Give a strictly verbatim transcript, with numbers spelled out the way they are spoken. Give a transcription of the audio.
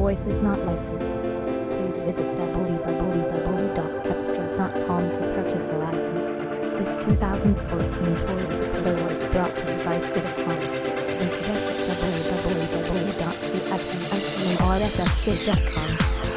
voice is not licensed. Please visit w w w dot cepstral dot com to purchase a license. This two thousand fourteen Toyota Tundra was brought to you by Citacom. Visit us at w w w dot c f m s c r s s kit dot com.